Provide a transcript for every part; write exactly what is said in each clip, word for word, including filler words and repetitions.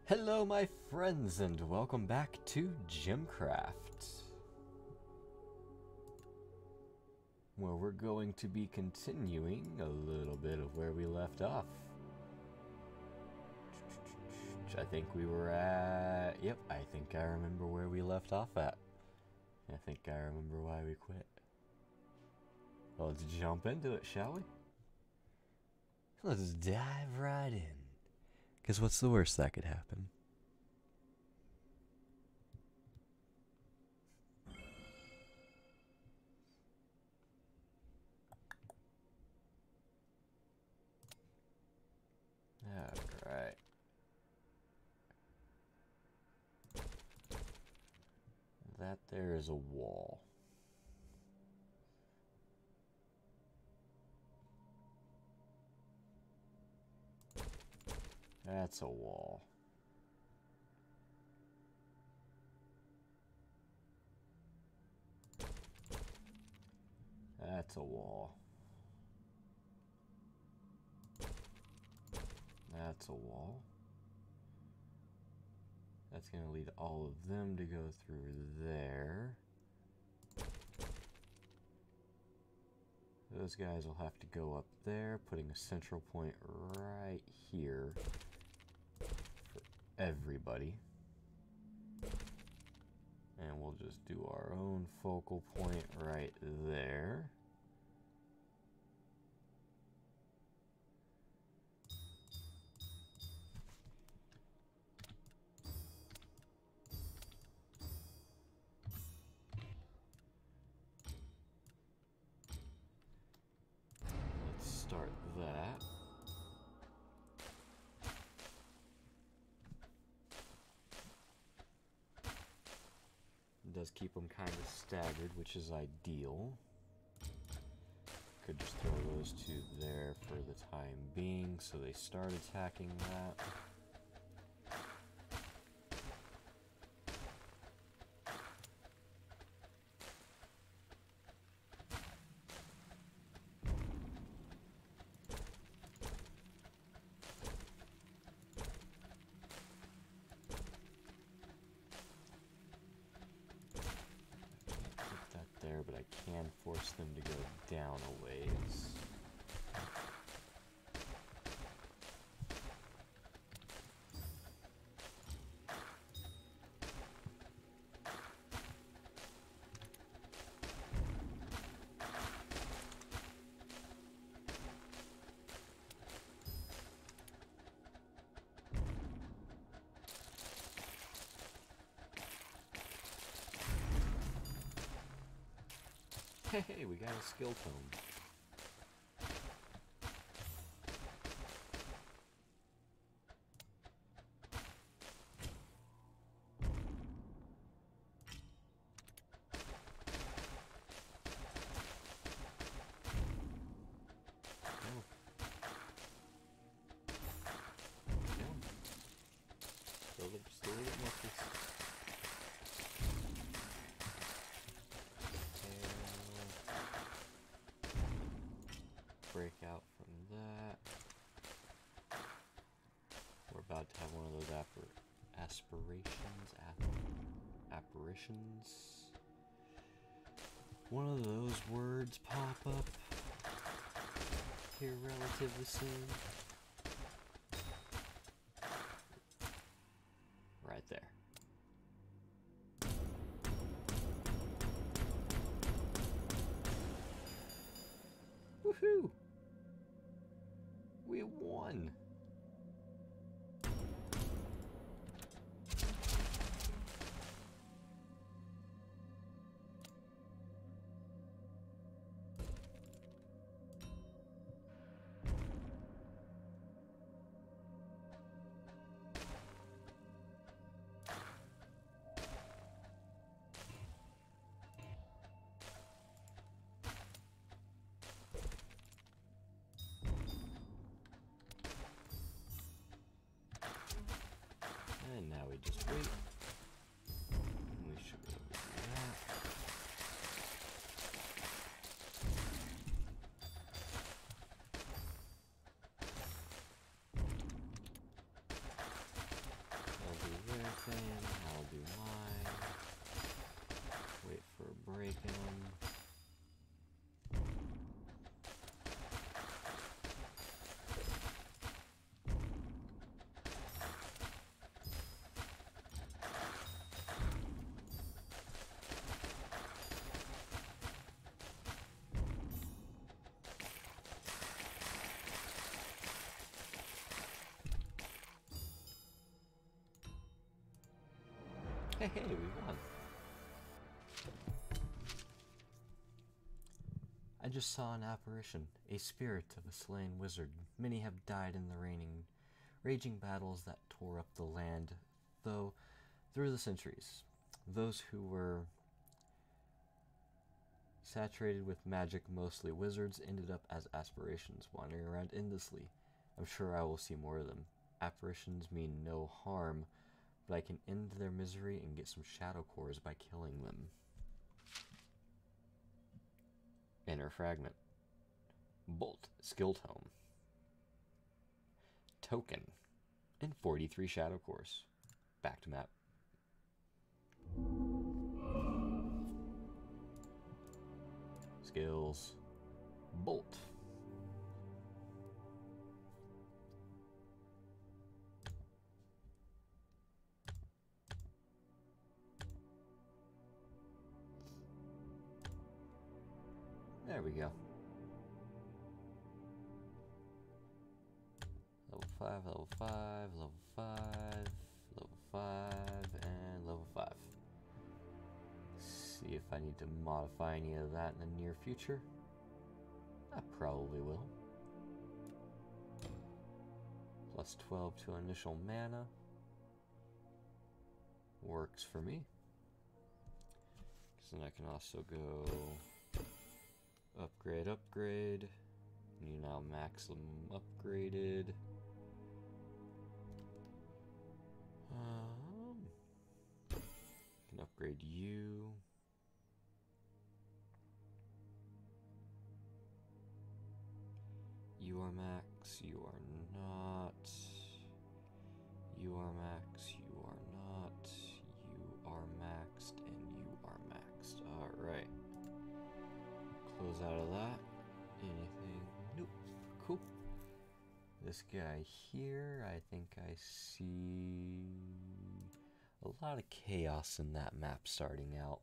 Hello my friends and welcome back to GemCraft, where we're going to be continuing a little bit of where we left off. I think we were at, yep, I think I remember where we left off at. I think I remember why we quit. Well, let's jump into it, shall we? Let's dive right in. Because what's the worst that could happen? Alright. That there is a wall. That's a wall. That's a wall. That's a wall. That's going to lead all of them to go through there. Those guys will have to go up there, putting a central point right here for everybody. And we'll just do our own focal point right there. Start that. It does keep them kind of staggered, which is ideal. Could just throw those two there for the time being, so they start attacking that. There, but I can force them to go down a ways. Hey, we got a skill tome. Oh. Yeah. Still, still a little muscles. Break out from that. We're about to have one of those appar aspirations, ap apparitions. One of those words pop up here relatively soon. Right there. Woohoo! We won! And now we just wait. We should be able to do that. Hey, hey, we won. I just saw an apparition, a spirit of a slain wizard. Many have died in the raining, raging battles that tore up the land, though through the centuries. Those who were saturated with magic, mostly wizards, ended up as aspirations, wandering around endlessly. I'm sure I will see more of them. Apparitions mean no harm, but I can end their misery and get some shadow cores by killing them. Inner fragment. Bolt, skill tome. Token. And forty-three shadow cores. Back to map. Skills. Bolt. There we go. Level five, level five, level five, level five, and level five. See if I need to modify any of that in the near future. I probably will. Plus twelve to initial mana. Works for me. Because then I can also go upgrade, upgrade. You now maximum upgraded. Um, can upgrade you. You are max, you are not. You are max, you are not. You are maxed, and you are maxed. Alright. Close out of that. Anything? Nope. Cool. This guy here, I think I see a lot of chaos in that map starting out.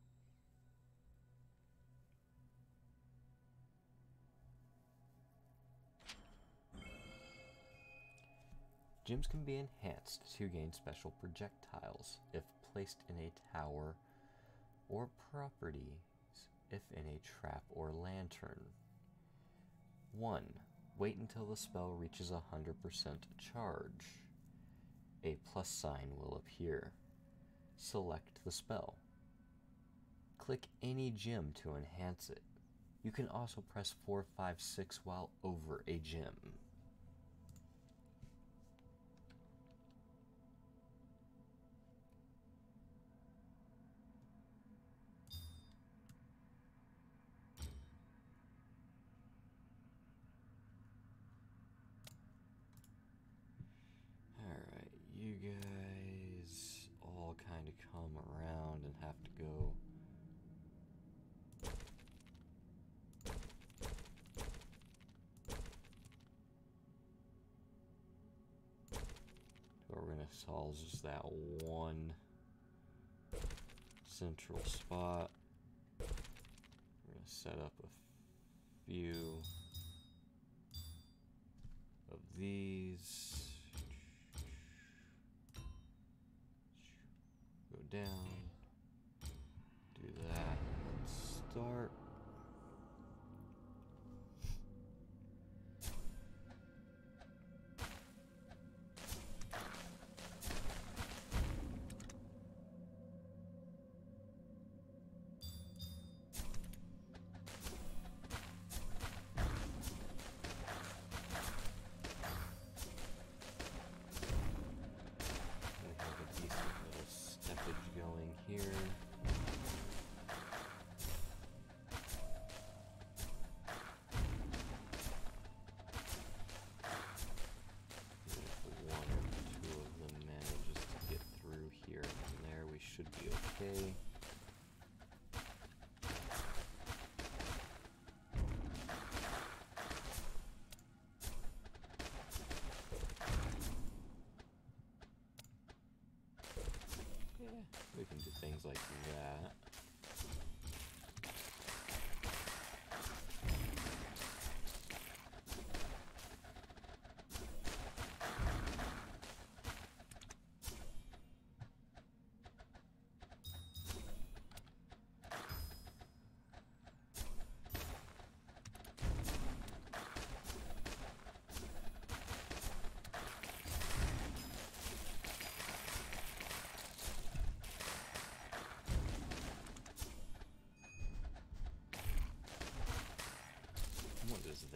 Gems can be enhanced to gain special projectiles if placed in a tower, or properties if in a trap or lantern. one. Wait until the spell reaches one hundred percent charge. A plus sign will appear. Select the spell. Click any gem to enhance it. You can also press four, five, six while over a gem. You guys all kind of come around and have to go. So we're going to solve just that one central spot. We're going to set up a few of these. Go down, do that, and start. Here. If one or two of them manages to get through here and there, we should be okay. We can do things like that.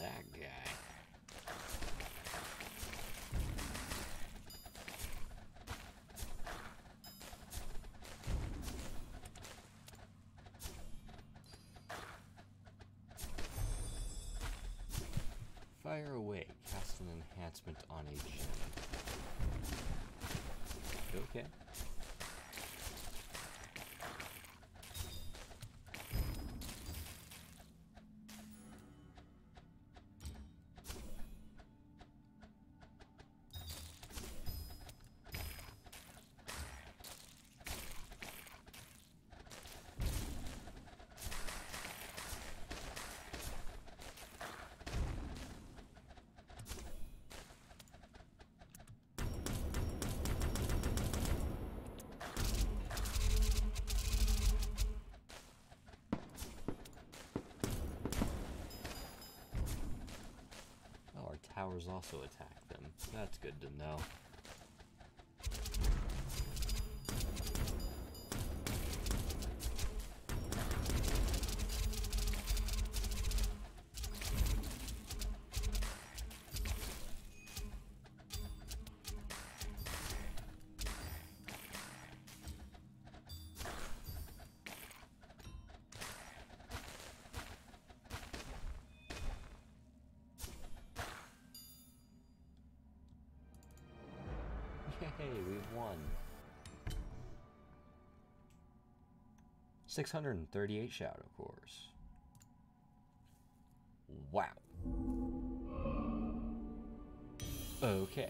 that guy. Fire away. Cast an enhancement on a gem. Okay. Towers also attack them. That's good to know. Hey, we've won. six hundred thirty-eight shadow cores. Wow. Okay.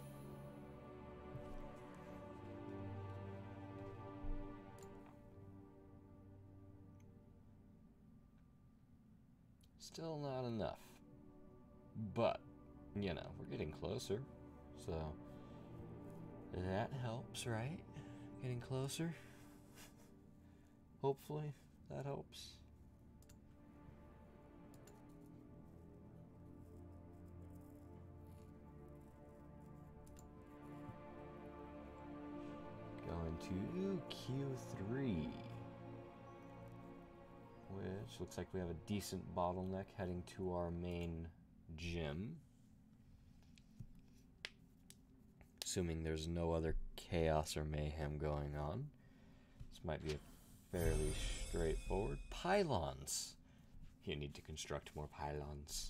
Still not enough. But, you know, we're getting closer. So... that helps, right? Getting closer. Hopefully, that helps. Going to Q three. Which looks like we have a decent bottleneck heading to our main gym. Assuming there's no other chaos or mayhem going on. This might be a fairly straightforward. Pylons. You need to construct more pylons.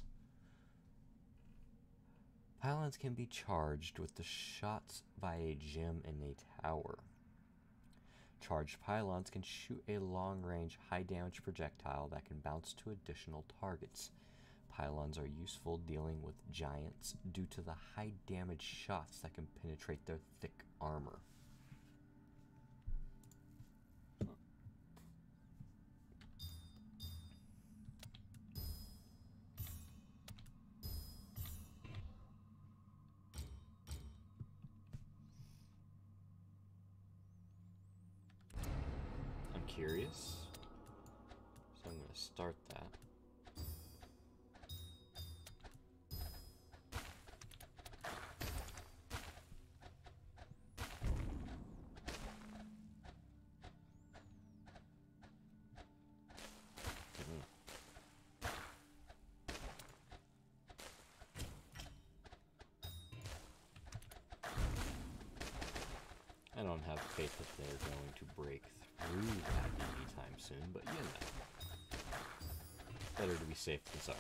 Pylons can be charged with the shots by a gem in a tower. Charged pylons can shoot a long-range, high-damage projectile that can bounce to additional targets. Pylons are useful dealing with giants due to the high damage shots that can penetrate their thick armor. I'm curious, so I'm going to start that. I don't have faith that they're going to break through that anytime soon, but you know. Better to be safe than sorry.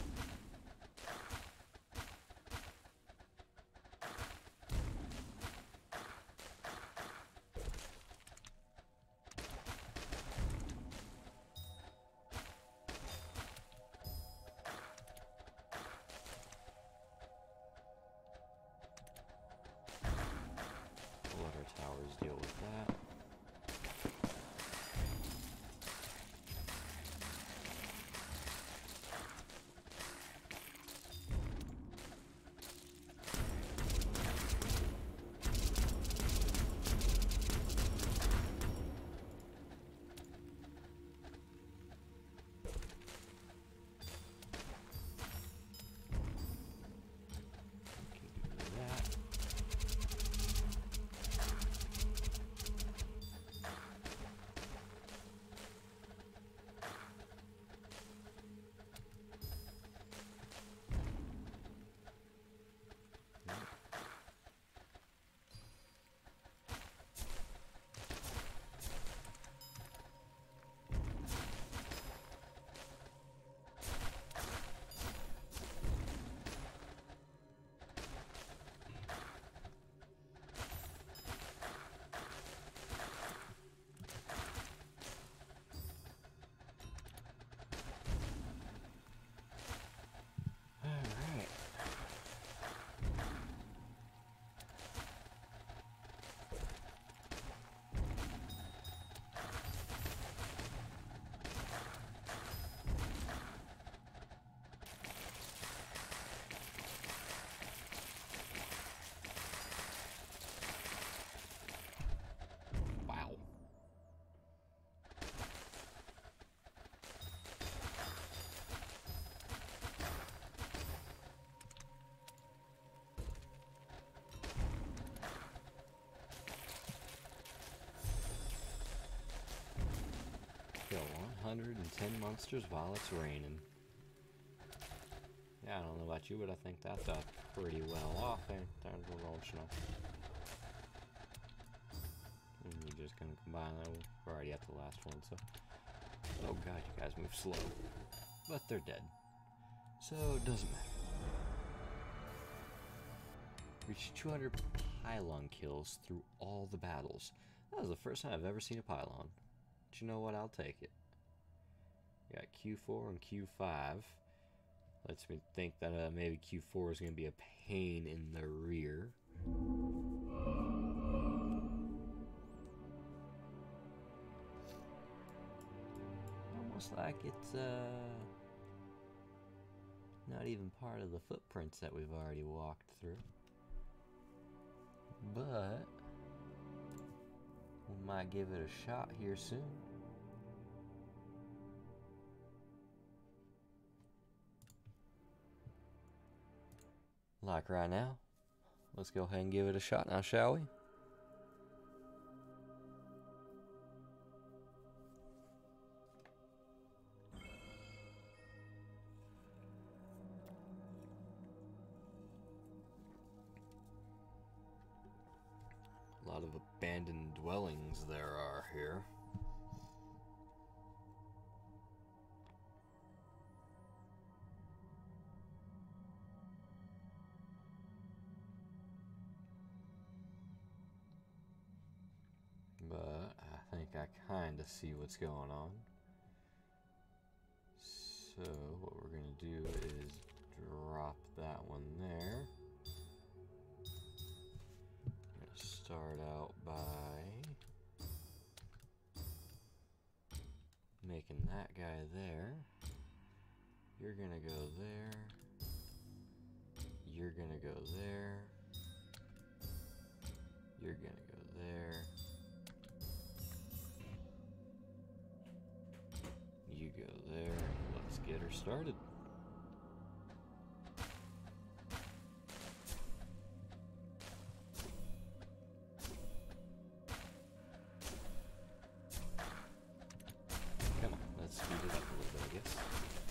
Towers deal with that. hundred ten monsters while it's raining. Yeah, I don't know about you, but I think that's uh, pretty well off in terms of launch now. And you're just gonna combine that. We're already at the last one, so. Oh god, you guys move slow. But they're dead. So it doesn't matter. Reached two hundred pylon kills through all the battles. That was the first time I've ever seen a pylon. But you know what? I'll take it. We got Q four and Q five. Lets me think that uh, maybe Q four is going to be a pain in the rear. Almost like it's uh, not even part of the footprints that we've already walked through. But we might give it a shot here soon. Like right now. Let's go ahead and give it a shot now, shall we? A lot of abandoned dwellings there are here. But I think I kind of see what's going on. So what we're going to do is drop that one there. I'm going to start out by making that guy there. You're going to go there. You're going to go there. You're going to go there. You go there. Let's get her started. Come on, let's speed it up a little bit, I guess.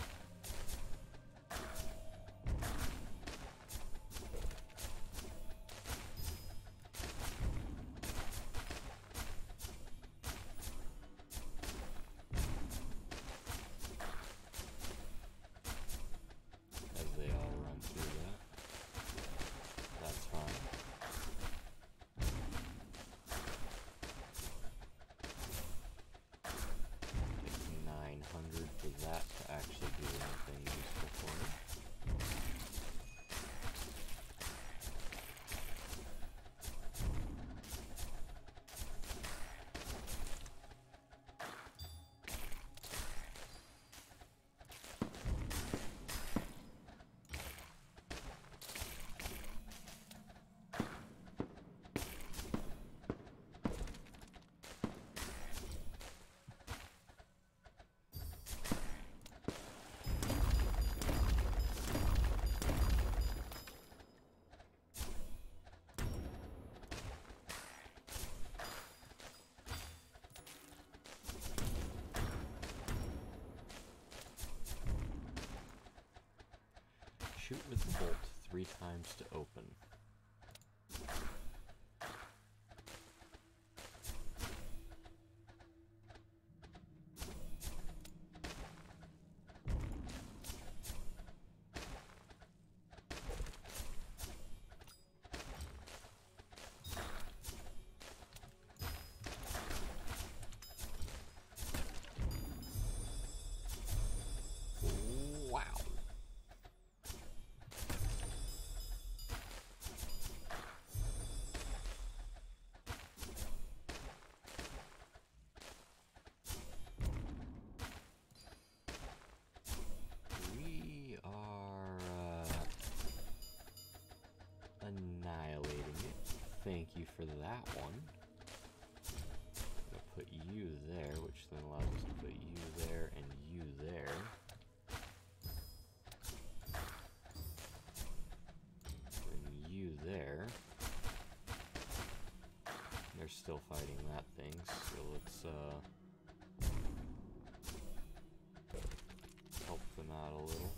For that to actually do anything useful for me. Shoot with the bolt three times to open. Wow. Annihilating it. Thank you for that one. I'm gonna put you there, which then allows us to put you there and you there. And you there. They're still fighting that thing, so let's uh not a little.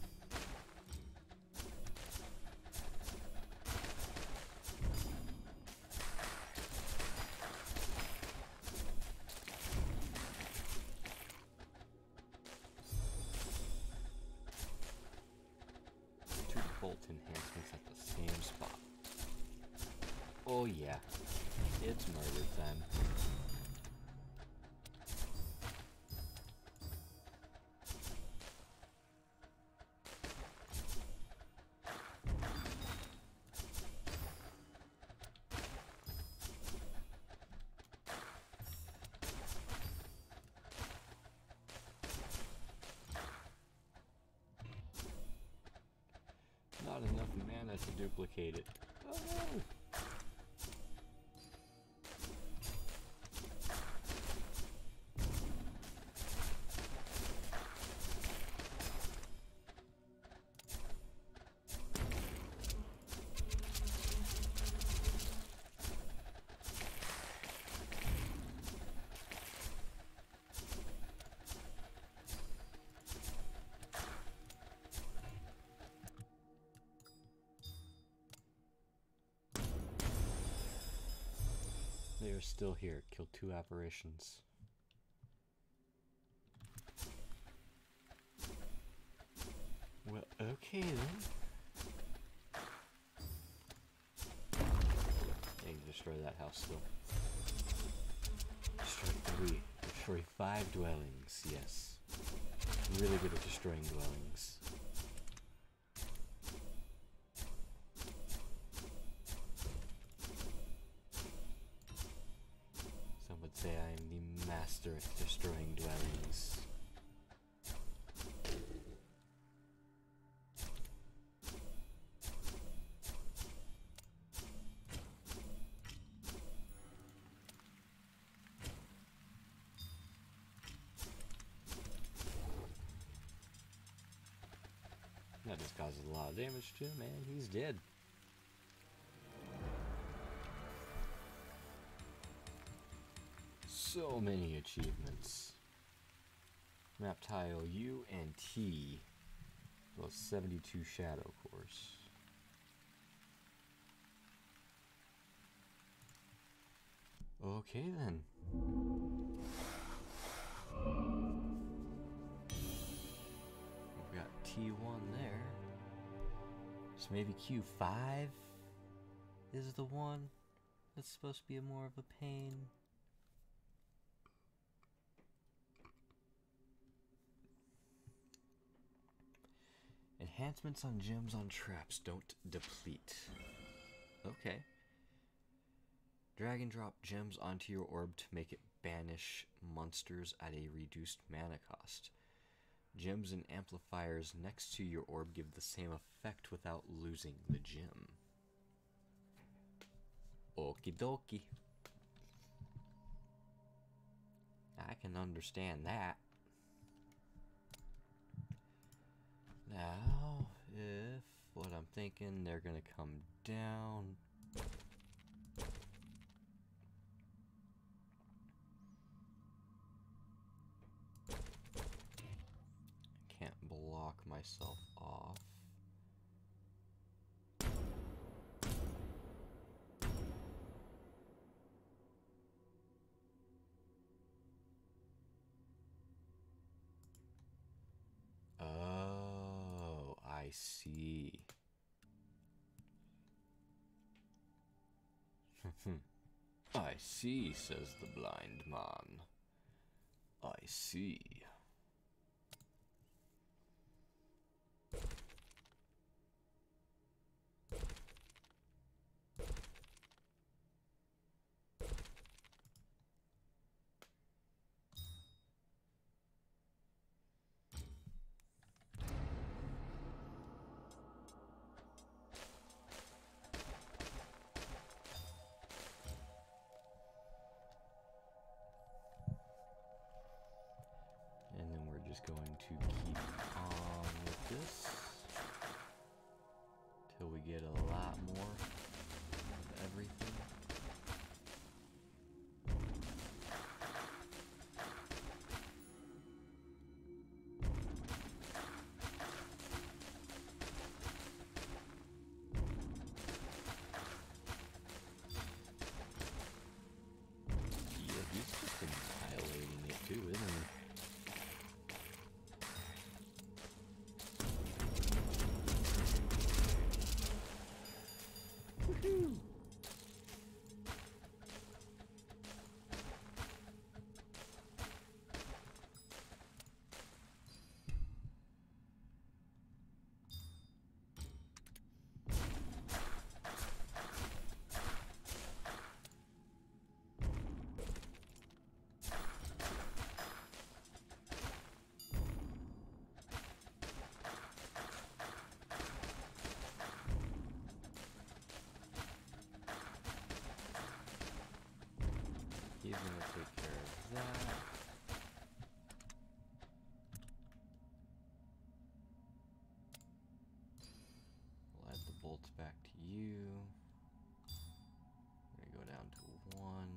Two bolt enhancements at the same spot. Oh yeah, it's murder time. Not enough mana to duplicate it. Oh no! They are still here. Kill two apparitions. Well, okay then. They can destroy that house still. Destroy three. Destroy five dwellings, yes. I'm really good at destroying dwellings. Some would say I am the master at destroying dwellings. That just causes a lot of damage to him, man. He's dead. So many achievements. Map tile U and T. Well, seventy-two shadow cores. Okay then. We've got T one there. So maybe Q five is the one that's supposed to be a more of a pain. Enhancements on gems on traps don't deplete. Okay. Drag and drop gems onto your orb to make it banish monsters at a reduced mana cost. Gems and amplifiers next to your orb give the same effect without losing the gem. Okie dokie. I can understand that. Now, if what I'm thinking, they're gonna come down. Can't block myself off. Oh, I see. I see, says the blind man. I see. Just going to keep on with this till we get a lot more of everything. He's gonna take care of that. We'll add the bolts back to you. We're gonna go down to one.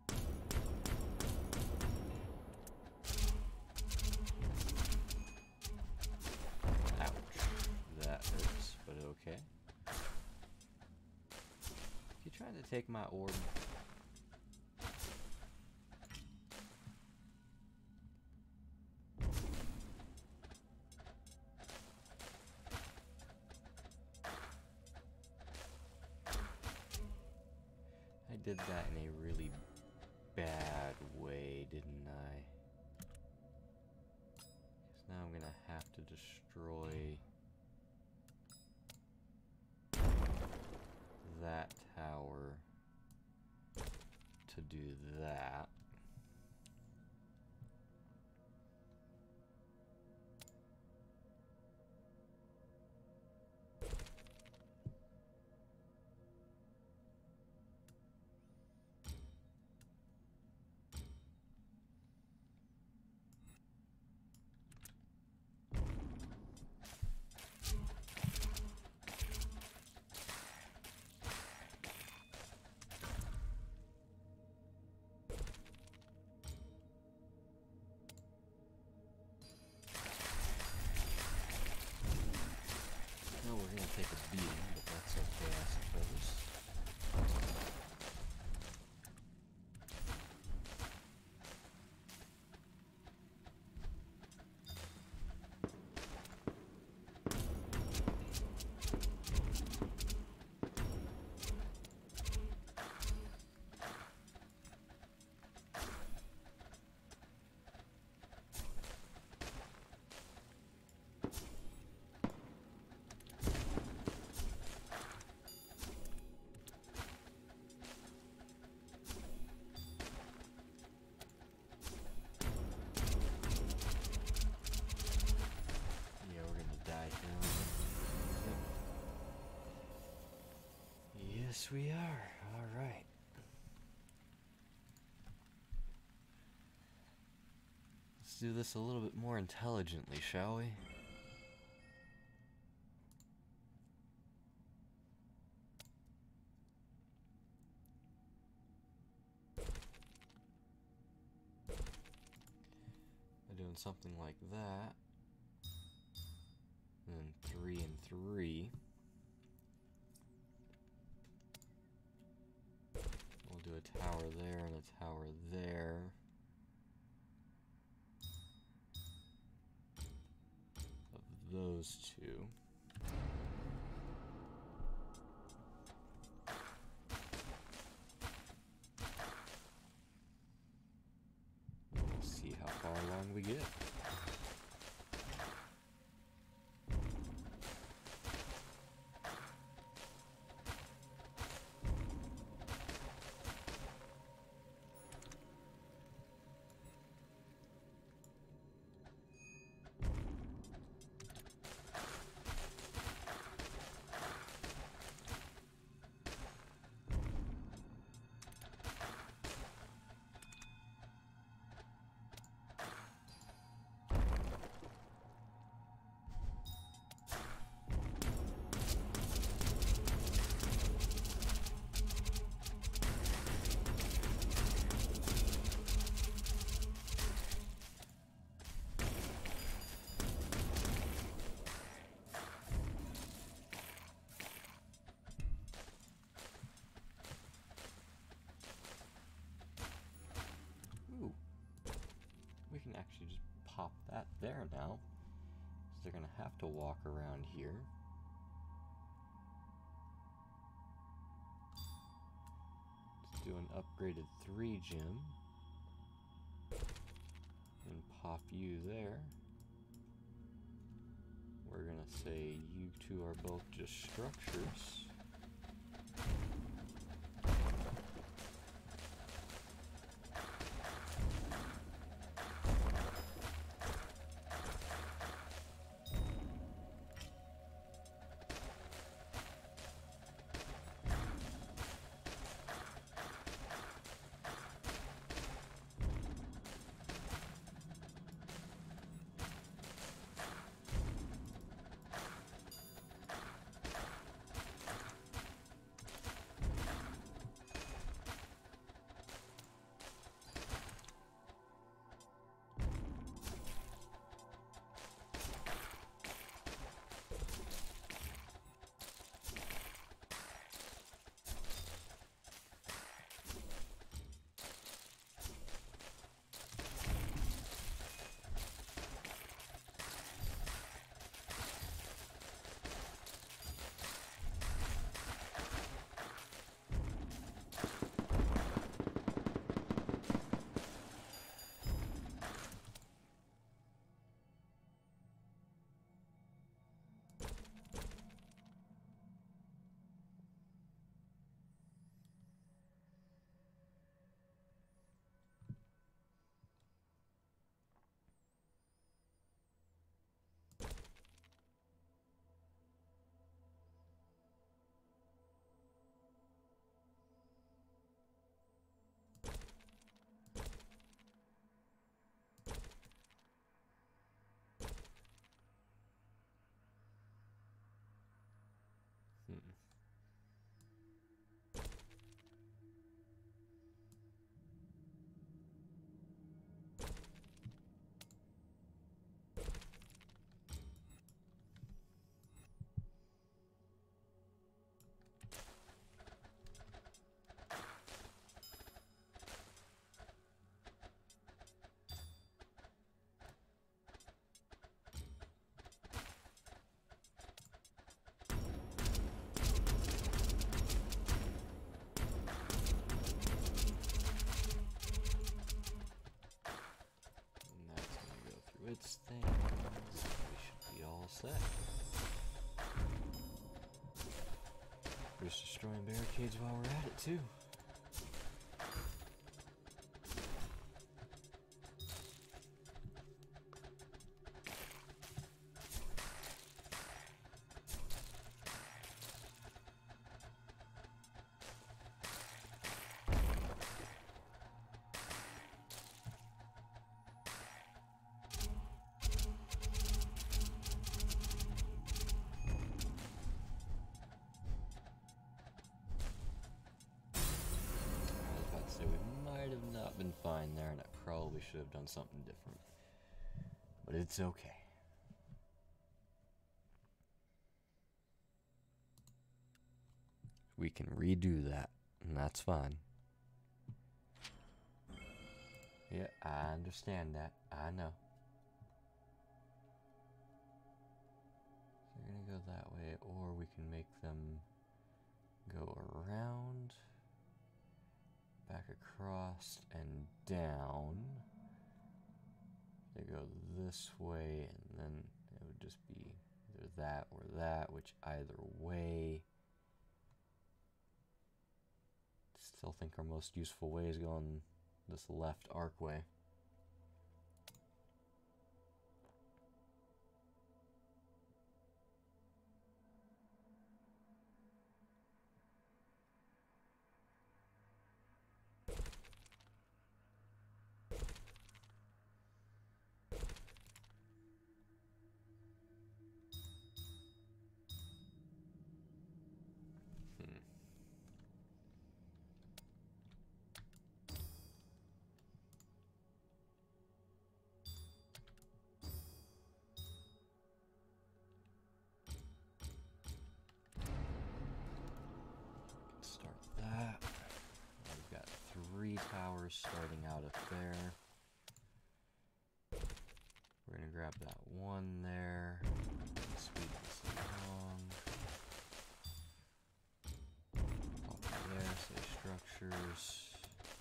Ouch. That hurts, but okay. You trying to take my orb? I did that in a really bad way, didn't I? Because now I'm gonna have to destroy that tower to do that. Take a beating, but that's okay, I suppose. Yes, we are. All right. Let's do this a little bit more intelligently, shall we? By doing something like that, and then three and three. We'll do a tower there and a tower there. Of those two. We'll see how far along we get. We can actually just pop that there now. So they're gonna have to walk around here. Let's do an upgraded three gem. And pop you there. We're gonna say you two are both just structures. its things. We should be all set. We're just destroying barricades while we're at it, too. Been fine there, and I probably should have done something different, but it's okay. We can redo that, and that's fine. Yeah, I understand that. I know. So we're gonna go that way, or we can make them go around, back across and down. They go this way, and then it would just be either that or that, which either way. Still think our most useful way is going this left archway. Towers starting out up there. We're gonna grab that one there. Speed this along. Pop there, say structures.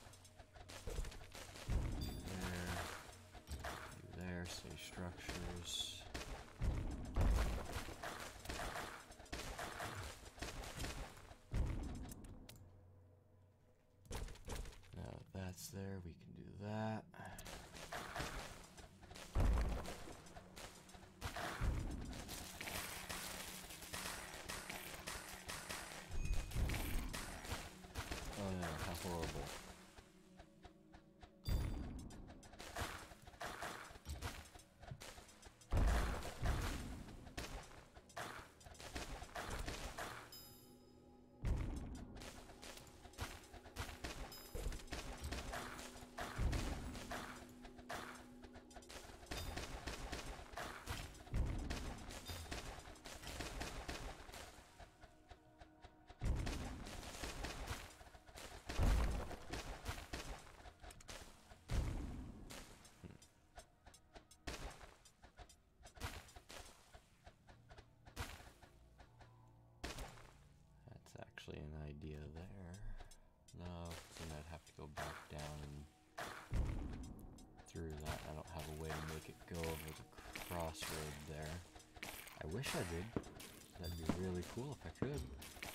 Do there. Do there, say structures. There, we can do that. Oh no, how horrible. An idea there. No, then I'd have to go back down and through that. I don't have a way to make it go over the crossroad there. I wish I did. That'd be really cool if I could.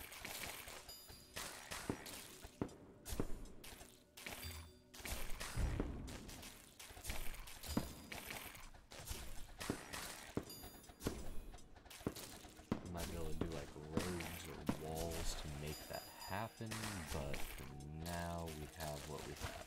But for now, we have what we have.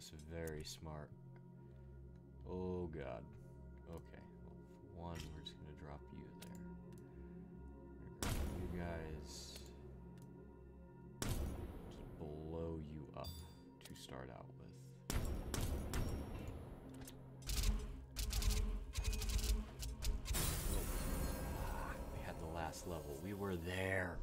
this very smart. Oh god. Okay. Well, one, we're just gonna drop you there. You guys just blow you up to start out with. Ah, we had the last level. We were there.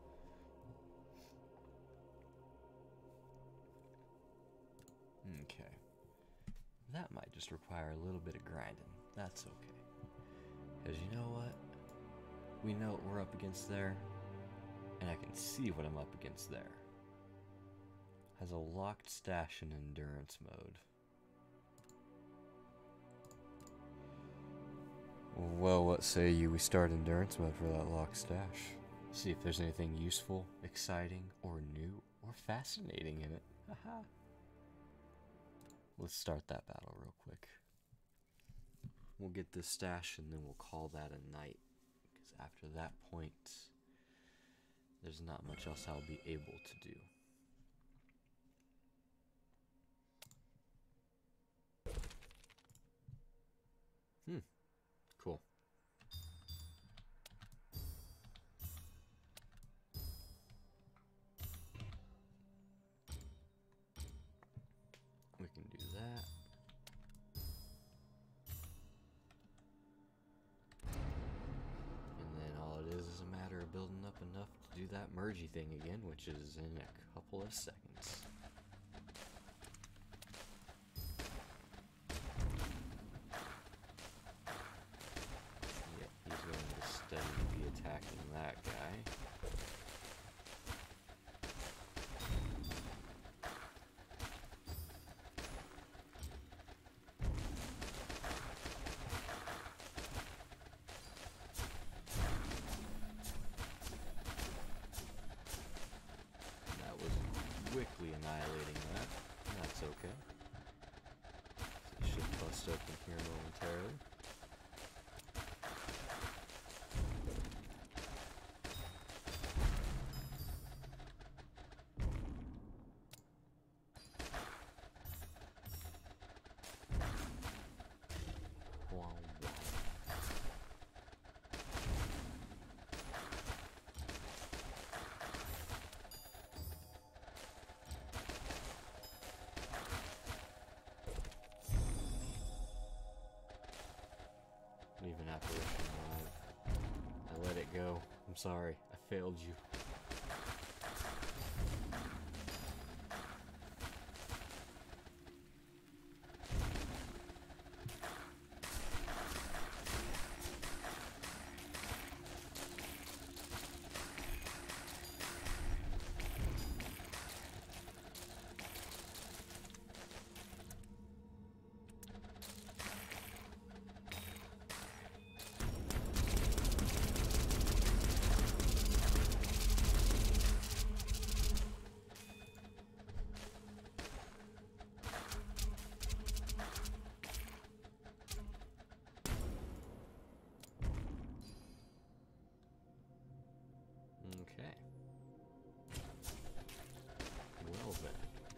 Okay. That might just require a little bit of grinding. That's okay. Because you know what? We know what we're up against there. And I can see what I'm up against there. Has a locked stash in endurance mode. Well, what say you we start endurance mode for that locked stash? See if there's anything useful, exciting, or new, or fascinating in it. Haha. Let's start that battle real quick. We'll get this stash and then we'll call that a night. Because after that point, there's not much else I'll be able to do. Hmm. Cool. We can do that. And then all it is is a matter of building up enough to do that mergey thing again, which is in a couple of seconds. Yep, he's going to steadily be attacking that guy. Quickly annihilating that. That's okay. So it should bust open here momentarily. Wow. Even apparition alive. I let it go. I'm sorry. I failed you. Okay. Well then.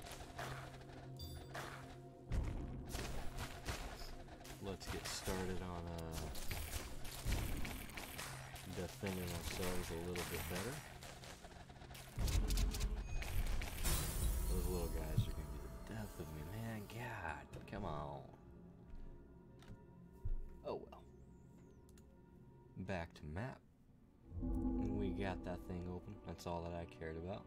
Let's get started on uh, defending ourselves a little bit better. Those little guys are gonna be the death of me, man. God, come on. Oh well. Back to map. We got that thing open. That's all that I cared about.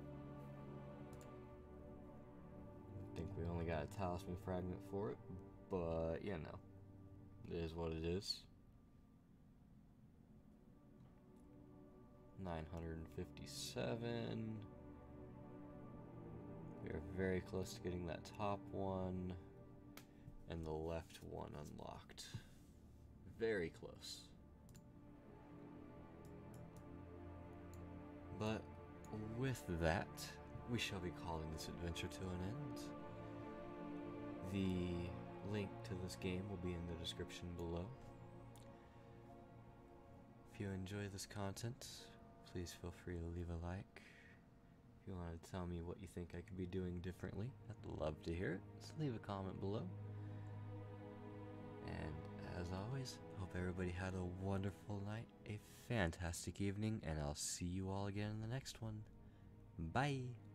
I think we only got a talisman fragment for it, but you know, it is what it is. nine hundred fifty-seven. We are very close to getting that top one and the left one unlocked. Very close. But with that, we shall be calling this adventure to an end. The link to this game will be in the description below. If you enjoy this content, please feel free to leave a like. If you want to tell me what you think I could be doing differently, I'd love to hear it. So leave a comment below. And as always, hope everybody had a wonderful night, a fantastic evening, and I'll see you all again in the next one. Bye!